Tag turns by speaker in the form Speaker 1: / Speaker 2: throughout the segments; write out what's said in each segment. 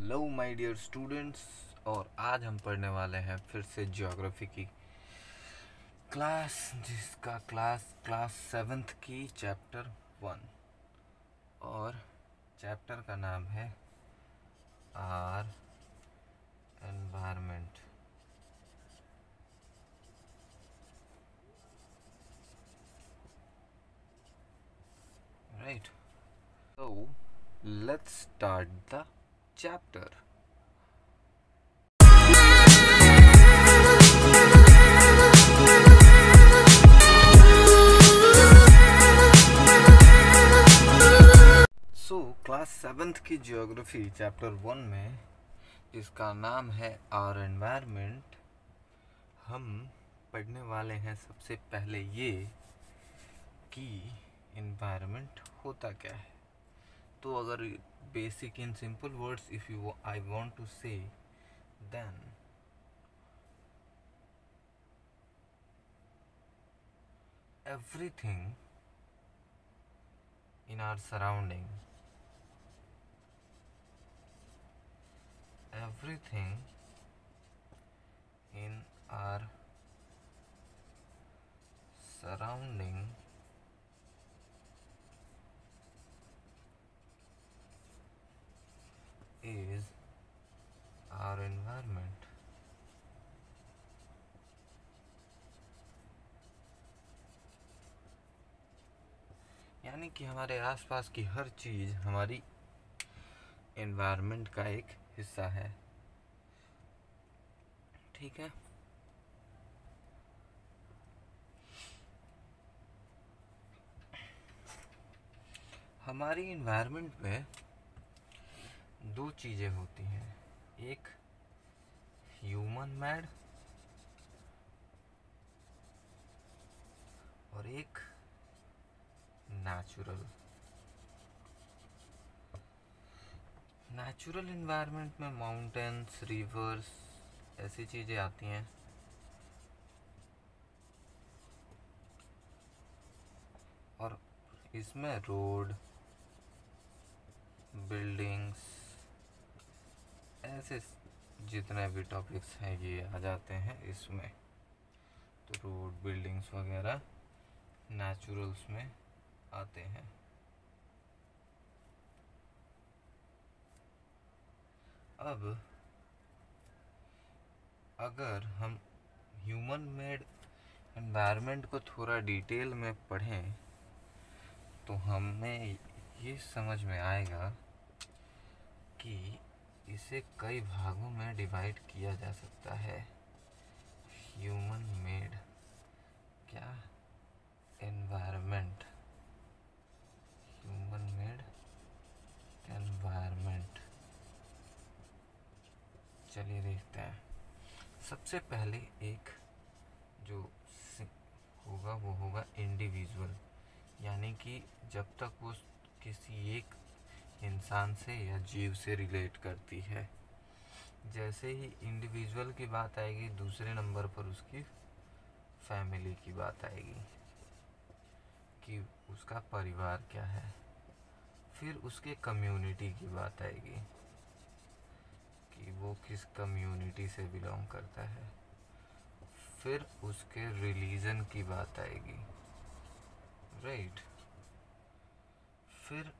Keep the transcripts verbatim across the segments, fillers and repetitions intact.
Speaker 1: Hello my dear students. और आज हम पढ़ने वाले हैं फिर से ज्योग्राफी की क्लास, जिसका क्लास क्लास सेवन्थ की चैप्टर वन, और चैप्टर का नाम है our environment. Right, so let's start the chapter. So class seventh की जियोग्राफी चैप्टर वन में, जिसका नाम है आवर एनवायरनमेंट, हम पढ़ने वाले हैं सबसे पहले ये कि एनवायरनमेंट होता क्या है। तो अगर basic in simple words if you I want to say, then everything in our surrounding, everything in our surrounding is our environment. यानी कि हमारे आसपास की हर चीज हमारी एनवायरनमेंट का एक हिस्सा है। ठीक है, हमारी एनवायरनमेंट में दो चीजें होती हैं, एक ह्यूमन मेड और एक नेचुरल। नेचुरल एनवायरनमेंट में माउंटेन्स, रिवर्स, ऐसी चीजें आती हैं। और इसमें रोड, बिल्डिंग्स, ऐसे जितने भी टॉपिक्स हैं ये आ जाते हैं इसमें। तो रोड, बिल्डिंग्स वगैरह नेचुरल्स में आते हैं। अब अगर हम ह्यूमन मेड एनवायरनमेंट को थोड़ा डिटेल में पढ़ें तो हमें ये समझ में आएगा कि इसे कई भागों में डिवाइड किया जा सकता है। ह्यूमन मेड क्या एनवायरनमेंट, ह्यूमन मेड एनवायरनमेंट। चलिए देखते हैं। सबसे पहले एक जो होगा वो होगा इंडिविजुअल, यानी कि जब तक वो किसी एक इंसान से या जीव से रिलेट करती है। जैसे ही इंडिविजुअल की बात आएगी, दूसरे नंबर पर उसकी फैमिली की बात आएगी कि उसका परिवार क्या है। फिर उसके कम्युनिटी की बात आएगी कि वो किस कम्युनिटी से बिलोंग करता है। फिर उसके रिलीजन की बात आएगी, राइट। फिर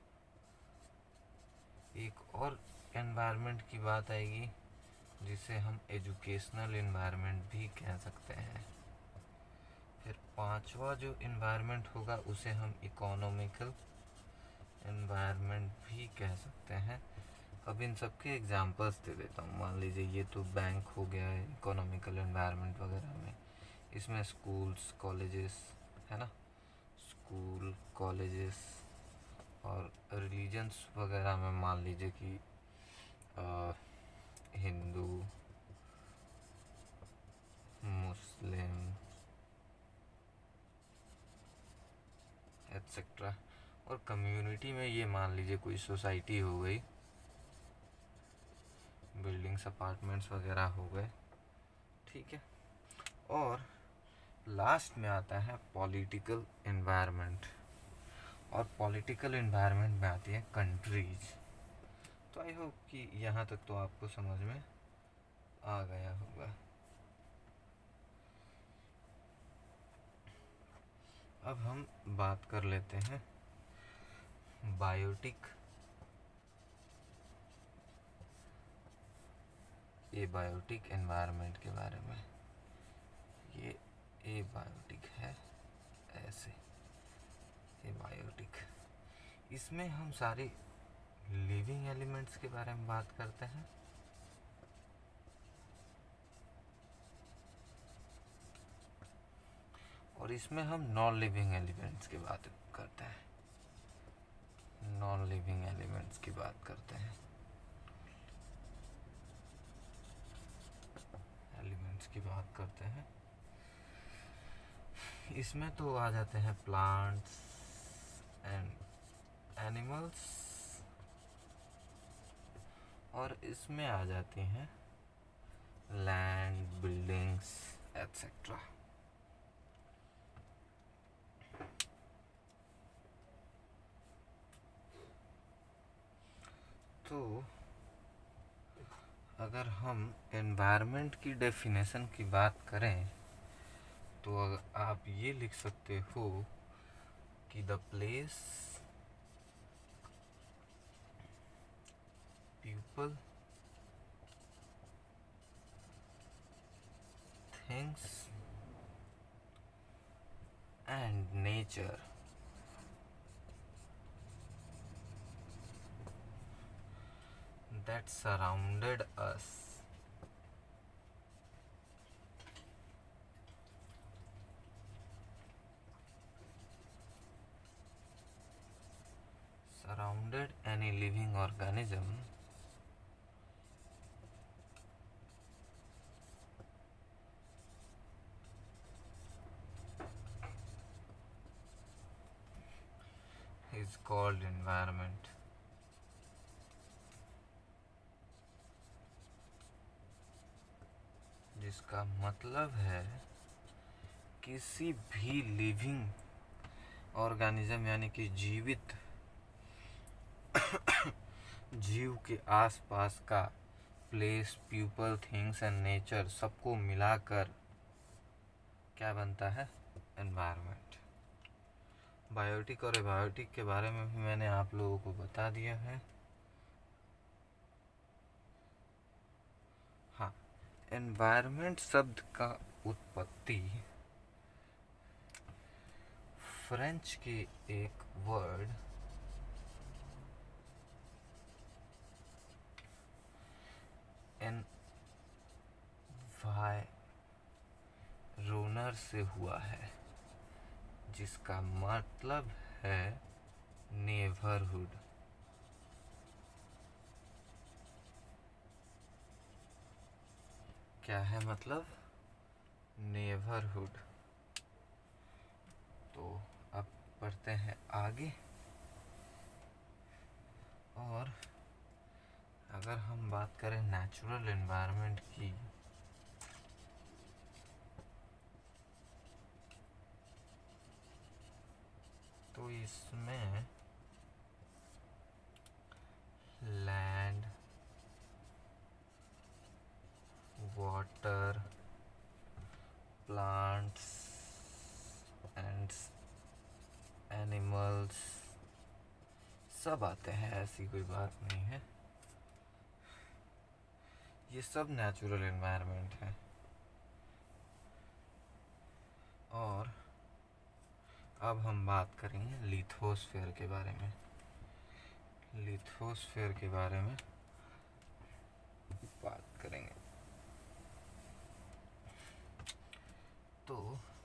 Speaker 1: एक और एनवायरनमेंट की बात आएगी जिसे हम एजुकेशनल एनवायरनमेंट भी कह सकते हैं। फिर पांचवा जो एनवायरनमेंट होगा उसे हम इकोनॉमिकल एनवायरनमेंट भी कह सकते हैं। अब इन सब के एग्जांपल्स दे देता हूँ। मान लीजिए ये तो बैंक हो गया है इकोनॉमिकल एनवायरनमेंट वगैरह में। इसमें स्कूल्स, कॉलेजेस है ना, स्कूल, कॉलेजेस और रिलीजन्स वगैरह में मान लीजिए कि हिंदू, मुस्लिम एटसेट्रा। और कम्युनिटी में ये मान लीजिए कोई सोसाइटी हो गई, बिल्डिंग्स, अपार्टमेंट्स वगैरह हो गए। ठीक है, और लास्ट में आता है पॉलिटिकल एनवायरनमेंट, और पॉलिटिकल एनवायरनमेंट में आती है कंट्रीज। तो आई होप कि यहाँ तक तो आपको समझ में आ गया होगा। अब हम बात कर लेते हैं बायोटिक एबायोटिक एनवायरनमेंट के बारे में। ये एबायोटिक है, ऐसे एबायोटिक। इसमें हम सारे लिविंग एलिमेंट्स के बारे में बात करते हैं, और इसमें हम नॉन लिविंग एलिमेंट्स की बात करते हैं, नॉन लिविंग एलिमेंट्स की बात करते हैं एलिमेंट्स की बात करते हैं। इसमें तो आ जाते हैं प्लांट्स एंड एनिमल्स, और इसमें आ जाती हैं लैंड, बिल्डिंग्स एटसेट्रा। तो अगर हम एनवायरनमेंट की डेफिनेशन की बात करें तो आप ये लिख सकते हो कि the place people, things and nature that surrounded us surrounded any living organism is called environment। जिसका मतलब है किसी भी लिविंग ऑर्गेनिज्म यानी कि जीवित जीव के आसपास का place, people, things and nature सबको मिलाकर क्या बनता है? एनवायरनमेंट। बायोटिक और एबायोटिक के बारे में भी मैंने आप लोगों को बता दिया है। हाँ, एनवायरनमेंट शब्द का उत्पत्ति फ्रेंच के एक वर्ड एनवायरोनर से हुआ है, जिसका मतलब है नेबरहुड। क्या है मतलब? नेबरहुड। तो अब पढ़ते हैं आगे। और अगर हम बात करें नेचुरल एनवायरनमेंट की, तो इसमें land, water, plants and animals सब आते हैं, ऐसी कोई बात नहीं है। ये सब नेचुरल एनवायरनमेंट है। और अब हम बात करेंगे लिथोस्फीयर के बारे में। लिथोस्फीयर के बारे में बात करेंगे। तो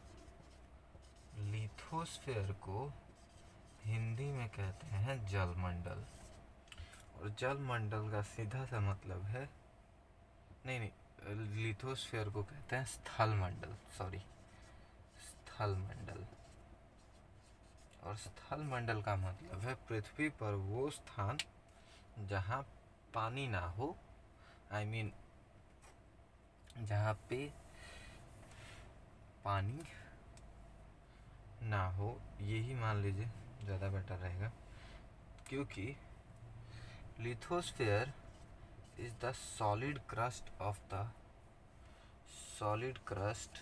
Speaker 1: लिथोस्फीयर को हिंदी में कहते हैं जलमंडल, और जलमंडल का सीधा सा मतलब है, नहीं नहीं लिथोस्फीयर को कहते हैं स्थलमंडल, सॉरी स्थलमंडल। और स्थलमंडल का मतलब है पृथ्वी पर वो स्थान जहाँ पानी ना हो, आई I मीन mean, जहाँ पे पानी ना हो, यही मान लीजिए ज़्यादा बेटर रहेगा, क्योंकि lithosphere is the solid crust of the solid crust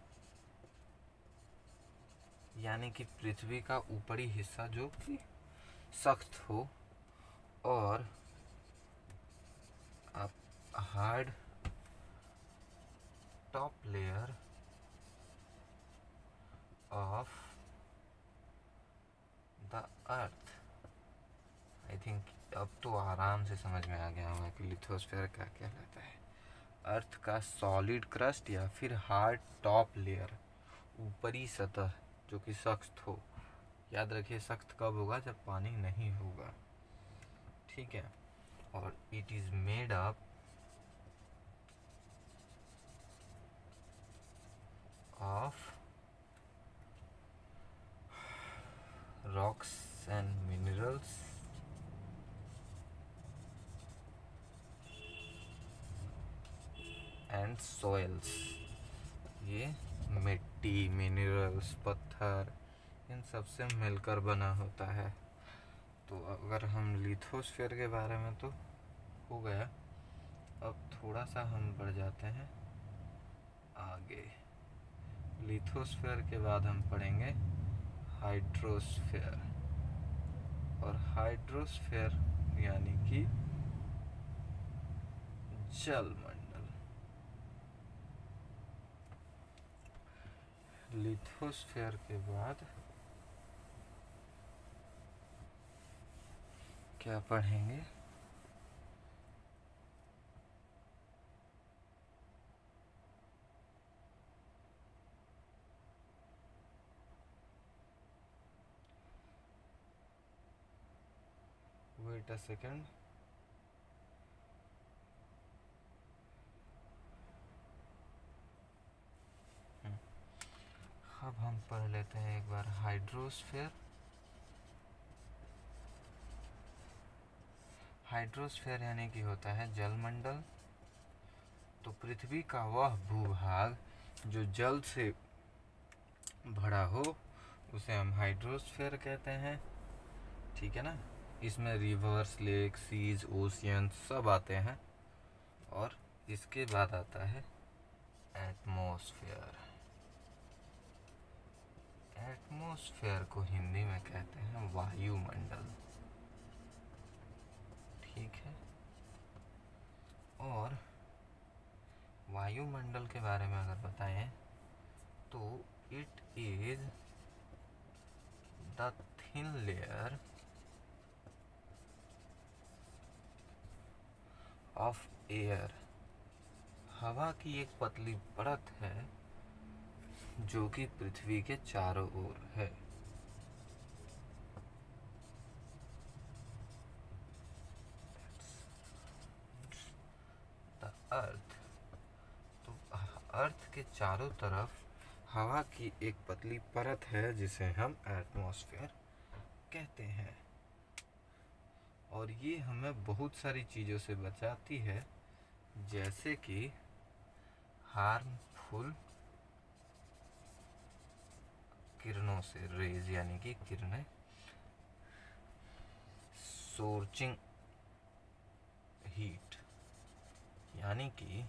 Speaker 1: यानी कि पृथ्वी का ऊपरी हिस्सा जो कि सख्त हो और hard top layer of the earth. I think अब तो आराम से समझ में आ गया होगा कि लिथोस्फीयर क्या कहलाता है। अर्थ का सॉलिड क्रस्ट या फिर हार्ड टॉप लेयर, ऊपरी सतह जो कि सख्त हो। याद रखिए सख्त कब होगा, जब पानी नहीं होगा, ठीक है। और it is made up of rocks and minerals and soils. ये मिट्टी, मिनरल्स, पत्थर, इन सब से मिलकर बना होता है। तो अगर हम लिथोस्फीयर के बारे में तो हो गया, अब थोड़ा सा हम बढ़ जाते हैं आगे। लिथोस्फीयर के बाद हम पढ़ेंगे हाइड्रोस्फीयर। और हाइड्रोस्फीयर यानी कि जलमंडल। लिथोस्फीयर के बाद क्या पढ़ेंगे? Wait a second. अब हम पढ़ लेते हैं एक बार हाइड्रोस्फीयर। हाइड्रोस्फीयर यानी कि होता है जलमंडल। तो पृथ्वी का वह भूभाग जो जल से भरा हो उसे हम हाइड्रोस्फीयर कहते हैं, ठीक है ना। इसमें रिवर्स, लेक, सीज, ओशियन सब आते हैं। और इसके बाद आता है एटमॉस्फेयर। एटमॉस्फेयर को हिंदी में कहते हैं वायुमंडल, ठीक है। और वायुमंडल के बारे में अगर बताएं तो it is the thin layer of air. हवा की एक पतली परत है जो कि पृथ्वी के चारों ओर है। The earth. तो अर्थ के चारों तरफ हवा की एक पतली परत है जिसे हम एटमॉस्फेयर कहते हैं। और ये हमें बहुत सारी चीज़ों से बचाती है, जैसे कि हार्मफुल किरणों से, रेज यानी कि किरणें, सोर्चिंग हीट यानी कि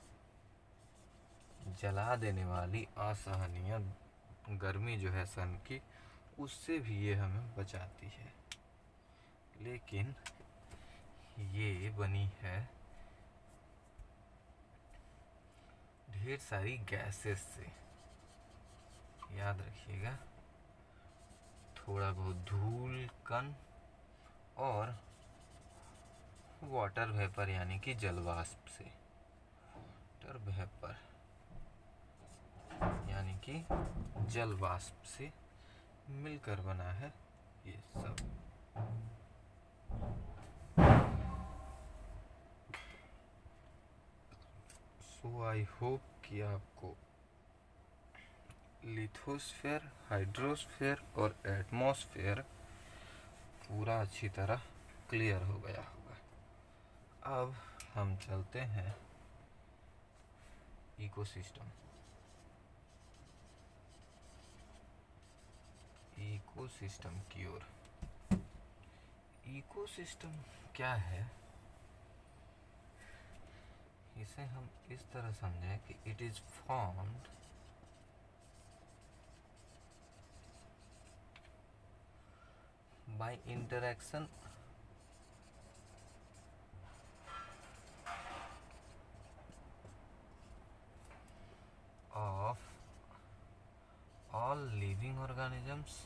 Speaker 1: जला देने वाली असहनीय गर्मी जो है सन की, उससे भी ये हमें बचाती है। लेकिन ये बनी है ढेर सारी गैसेस से। याद रखिएगा, थोड़ा बहुत धूल कण और वाटर वेपर यानी कि जलवाष्प से। वाटर वेपर यानी कि जलवाष्प से मिलकर बना है ये सब। सो आई होप कि आपको लिथोस्फीयर, हाइड्रोस्फीयर और एटमॉस्फेयर पूरा अच्छी तरह क्लियर हो गया होगा। अब हम चलते हैं इकोसिस्टम। इकोसिस्टम की ओर। इकोसिस्टम क्या है, इसे हम इस तरह समझें कि it is formed by interaction of all living organisms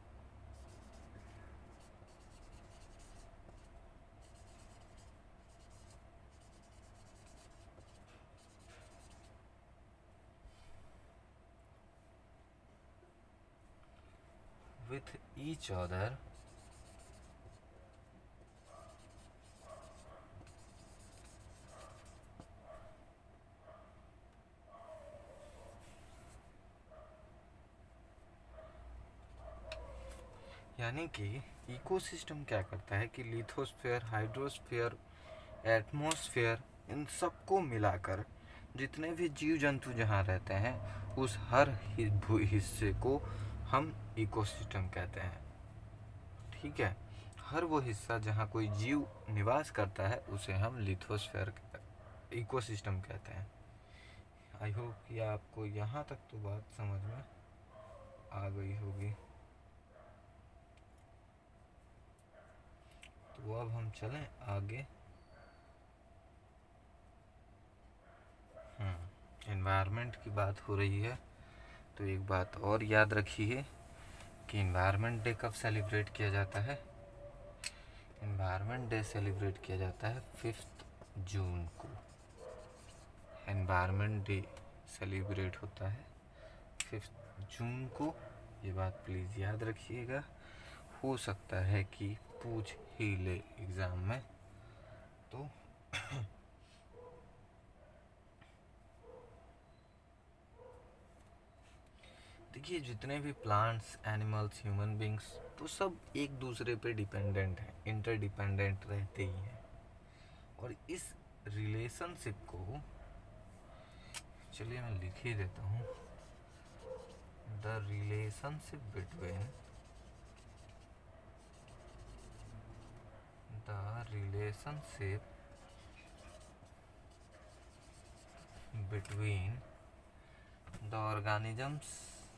Speaker 1: with each other यानी कि इकोसिस्टम क्या करता है कि लिथोस्फीयर, हाइड्रोस्फीयर, एटमॉस्फेयर, इन सबको मिलाकर जितने भी जीव जंतु जहाँ रहते हैं उस हर हिस्से को हम इकोसिस्टम कहते हैं। ठीक है, हर वो हिस्सा जहाँ कोई जीव निवास करता है उसे हम लिथोस्फीयर इकोसिस्टम कहते हैं। आई होप कि आपको यहाँ तक तो बात समझ में आ गई होगी। तो अब हम चलें आगे। हम्म एनवायरनमेंट की बात हो रही है तो एक बात और याद रखिए कि एनवायरनमेंट डे कब सेलिब्रेट किया जाता है। एनवायरनमेंट डे सेलिब्रेट किया जाता है फिफ्थ जून को। एनवायरनमेंट डे सेलिब्रेट होता है फिफ्थ जून को, ये बात प्लीज़ याद रखिएगा। हो सकता है कि पूछ ही ले एग्ज़ाम में, तो देखिए जितने भी प्लांट्स, एनिमल्स, ह्यूमन बींग्स तो सब एक दूसरे पे डिपेंडेंट हैं, इंटरडिपेंडेंट रहते ही हैं। और इस रिलेशनशिप को चलिए मैं लिख ही देता हूँ। The relationship between the relationship between the organisms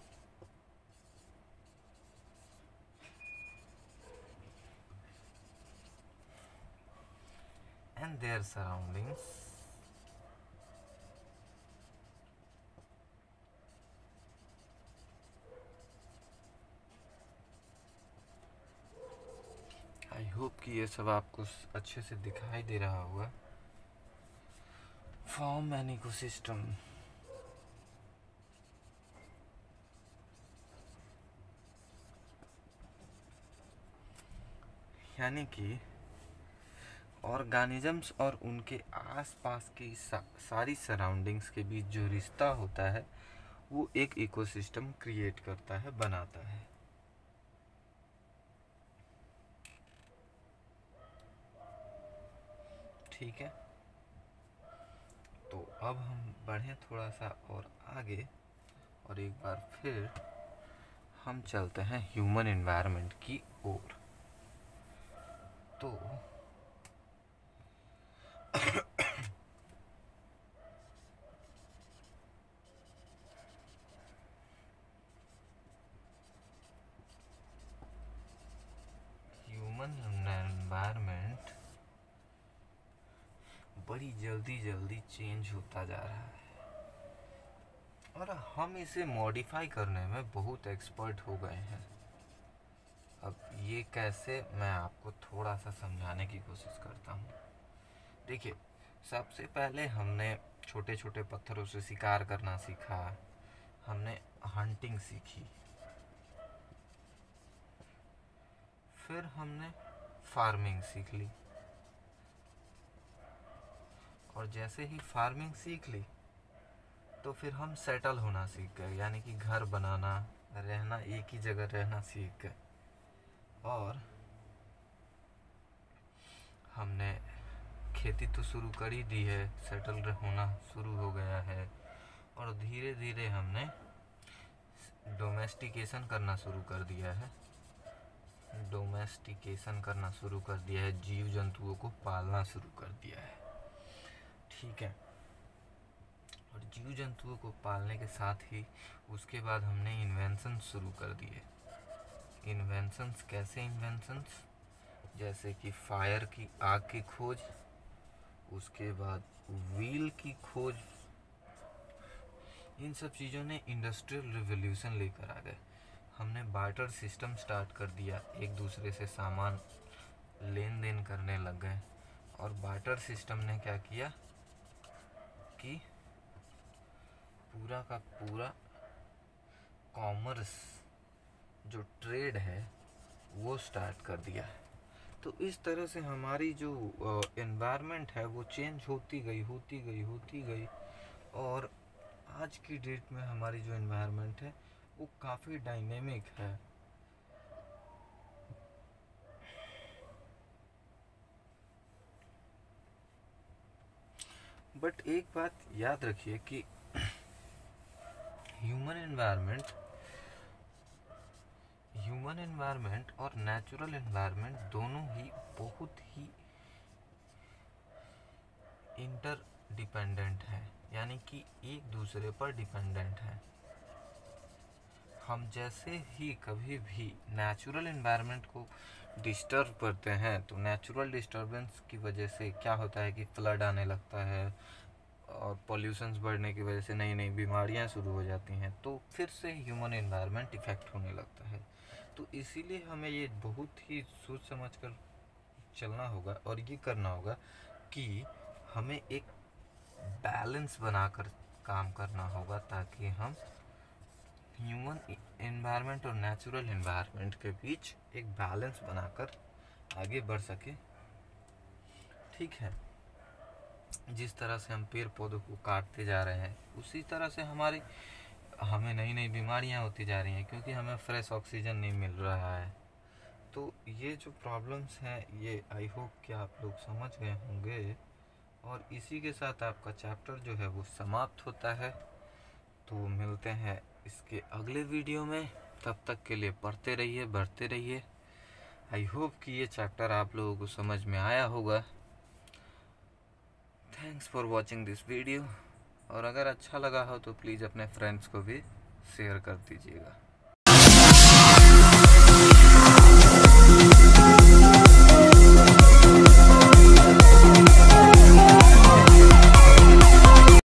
Speaker 1: and their surroundings I hope कि ये सब आपको अच्छे से दिखाई दे रहा होगा। फॉर्म एन इकोसिस्टम, यानी कि ऑर्गेनिजम्स और उनके आसपास की सा, सारी सराउंडिंग्स के बीच जो रिश्ता होता है वो एक इकोसिस्टम क्रिएट करता है, बनाता है। ठीक है, तो अब हम बढ़ें थोड़ा सा और आगे और एक बार फिर हम चलते हैं ह्यूमन एनवायरनमेंट की ओर। तो ह्यूमन एनवायरनमेंट बड़ी जल्दी जल्दी चेंज होता जा रहा है और हम इसे मॉडिफाई करने में बहुत एक्सपर्ट हो गए हैं। अब ये कैसे, मैं आपको थोड़ा सा समझाने की कोशिश करता हूँ। देखिए, सबसे पहले हमने छोटे छोटे पत्थरों से शिकार करना सीखा, हमने हंटिंग सीखी, फिर हमने फार्मिंग सीख ली, और जैसे ही फार्मिंग सीख ली तो फिर हम सेटल होना सीख गए, यानी कि घर बनाना, रहना, एक ही जगह रहना सीख गए। और हमने खेती तो शुरू कर ही दी है, सेटल होना शुरू हो गया है, और धीरे धीरे हमने डोमेस्टिकेशन करना शुरू कर दिया है। डोमेस्टिकेशन करना शुरू कर दिया है, जीव जंतुओं को पालना शुरू कर दिया है। ठीक है, और जीव जंतुओं को पालने के साथ ही उसके बाद हमने इन्वेंशन शुरू कर दिए। इन्वेंशंस कैसे? इन्वेंशंस जैसे कि फायर की, आग की खोज, उसके बाद व्हील की खोज। इन सब चीज़ों ने इंडस्ट्रियल रिवॉल्यूशन लेकर आ गए। हमने बार्टर सिस्टम स्टार्ट कर दिया, एक दूसरे से सामान लेन देन करने लग गए। और बार्टर सिस्टम ने क्या किया कि पूरा का पूरा कॉमर्स, जो ट्रेड है, वो स्टार्ट कर दिया। तो इस तरह से हमारी जो एनवायरनमेंट है वो चेंज होती गई होती गई होती गई और आज की डेट में हमारी जो एनवायरनमेंट है वो काफ़ी डायनेमिक है। बट एक बात याद रखिए कि ह्यूमन एनवायरनमेंट ह्यूमन एनवायरनमेंट और नेचुरल एनवायरनमेंट दोनों ही बहुत ही इंटर डिपेंडेंट है, यानी कि एक दूसरे पर डिपेंडेंट है। हम जैसे ही कभी भी नेचुरल एनवायरनमेंट को डिस्टर्ब करते हैं तो नेचुरल डिस्टर्बेंस की वजह से क्या होता है कि फ्लड आने लगता है और पॉल्यूशंस बढ़ने की वजह से नई नई बीमारियां शुरू हो जाती हैं, तो फिर से ह्यूमन एनवायरनमेंट इफेक्ट होने लगता है। तो इसीलिए हमें ये बहुत ही सोच समझ कर चलना होगा और ये करना होगा कि हमें एक बैलेंस बनाकर काम करना होगा ताकि हम ह्यूमन एनवायरनमेंट और नेचुरल एनवायरनमेंट के बीच एक बैलेंस बनाकर आगे बढ़ सके। ठीक है, जिस तरह से हम पेड़ पौधों को काटते जा रहे हैं उसी तरह से हमारी हमें नई नई बीमारियां होती जा रही हैं, क्योंकि हमें फ्रेश ऑक्सीजन नहीं मिल रहा है। तो ये जो प्रॉब्लम्स हैं ये आई होप कि आप लोग समझ गए होंगे। और इसी के साथ आपका चैप्टर जो है वो समाप्त होता है। तो मिलते हैं इसके अगले वीडियो में, तब तक के लिए पढ़ते रहिए, बढ़ते रहिए। आई होप कि ये चैप्टर आप लोगों को समझ में आया होगा। Thanks for watching this video. और अगर अच्छा लगा हो तो प्लीज़ अपने फ्रेंड्स को भी शेयर कर दीजिएगा।